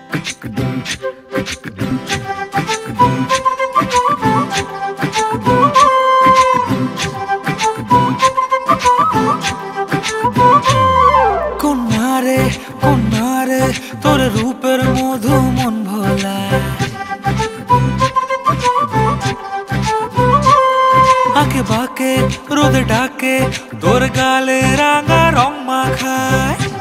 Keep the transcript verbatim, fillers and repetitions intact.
কন্যারে কন্যারে তোর রূপের মধু মন ভোলা, আঁকে বাঁকে রোদে ডাকে তোর গালে রাঙা রং মাখায়।